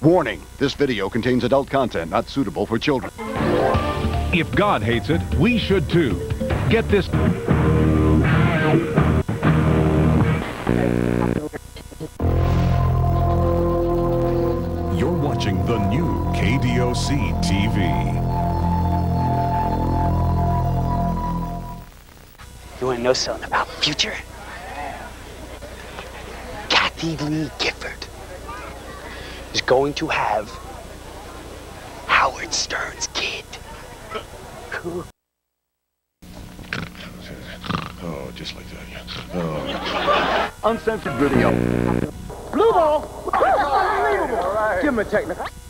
Warning, this video contains adult content not suitable for children. If God hates it, we should too. Get this. You're watching the new KDOC TV. You want to know something about the future? Kathy Lee Gifford is going to have Howard Stern's kid. Oh, just like that, yeah. Oh. Uncensored video. Blue ball! Unbelievable! Give him a technical.